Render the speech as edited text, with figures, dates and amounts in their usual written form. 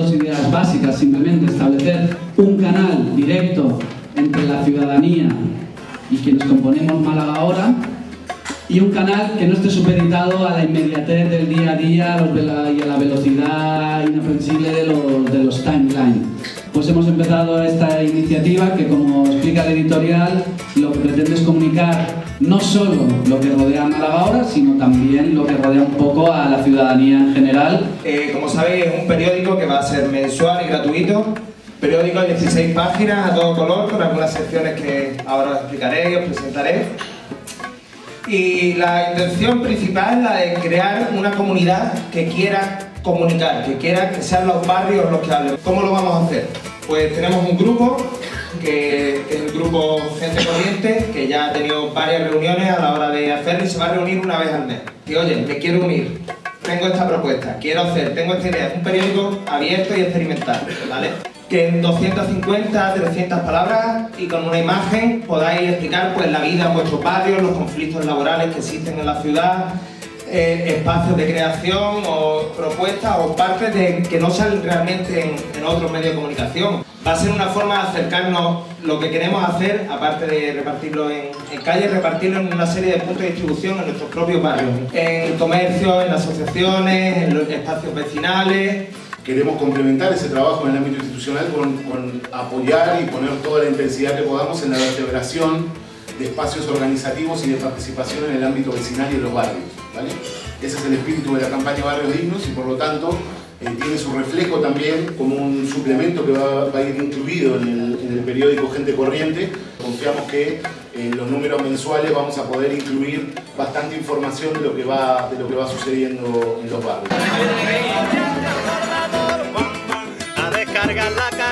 dos ideas básicas, simplemente establecer un canal directo entre la ciudadanía y quienes componemos Málaga Ahora, y un canal que no esté supeditado a la inmediatez del día a día y a la velocidad inaprensible de los timelines. Pues hemos empezado esta iniciativa que, como explica el editorial, lo que pretende es comunicar no solo lo que rodea a Málaga Ahora, sino también lo que rodea un poco a la ciudadanía en general. Como sabéis, es un periódico que va a ser mensual y gratuito. Periódico de 16 páginas a todo color, con algunas secciones que ahora os explicaré y os presentaré. Y la intención principal es la de crear una comunidad que quiera comunicar, que quiera que sean los barrios los que hablen. ¿Cómo lo vamos a hacer? Pues tenemos un grupo, que es el grupo Gente Corriente, que ya ha tenido varias reuniones a la hora de hacerlo y se va a reunir una vez al mes. Y oye, me quiero unir, tengo esta propuesta, quiero hacer, tengo esta idea. Es un periódico abierto y experimental, ¿vale? Que en 250, 300 palabras y con una imagen podáis explicar pues la vida en vuestros barrios, los conflictos laborales que existen en la ciudad, espacios de creación o propuestas o partes que no salen realmente en otros medios de comunicación. Va a ser una forma de acercarnos lo que queremos hacer, aparte de repartirlo en calles, repartirlo en una serie de puntos de distribución en nuestros propios barrios, en comercios, en asociaciones, en los espacios vecinales. Queremos complementar ese trabajo en el ámbito institucional con apoyar y poner toda la intensidad que podamos en la vertebración de espacios organizativos y de participación en el ámbito vecinal y de los barrios, ¿vale? Ese es el espíritu de la campaña Barrios Dignos y por lo tanto tiene su reflejo también como un suplemento que va a ir incluido en el periódico Gente Corriente. Confiamos que en los números mensuales vamos a poder incluir bastante información de lo que va sucediendo en los barrios. A descargar la